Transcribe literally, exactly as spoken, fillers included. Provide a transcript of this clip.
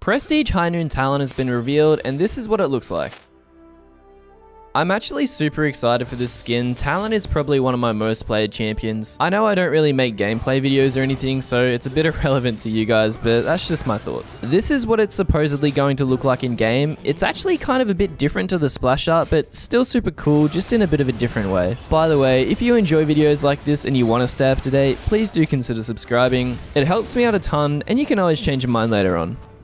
Prestige High Noon Talon has been revealed, and this is what it looks like. I'm actually super excited for this skin. Talon is probably one of my most played champions. I know I don't really make gameplay videos or anything, so it's a bit irrelevant to you guys, but that's just my thoughts. This is what it's supposedly going to look like in game. It's actually kind of a bit different to the splash art, but still super cool, just in a bit of a different way. By the way, if you enjoy videos like this and you want to stay up to date, please do consider subscribing. It helps me out a ton, and you can always change your mind later on.